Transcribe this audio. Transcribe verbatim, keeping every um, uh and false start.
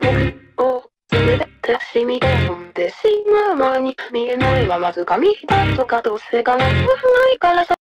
を全て染み込んでしまう前に見えないはまず紙だとかどうせかなわないからさ